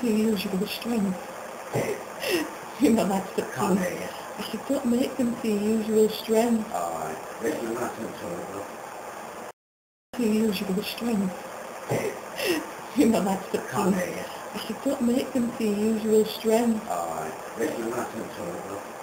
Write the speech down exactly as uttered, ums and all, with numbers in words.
to use your strength. You know, that's the Can't thing. hear you. I said, don't make them to your usual strength. Alright. Listen, I'm not going to talk, love. To use your strength. You know, that's the Can't thing. hear you. I said, don't make them to your usual strength. Alright. Listen, I'm not going to talk, love.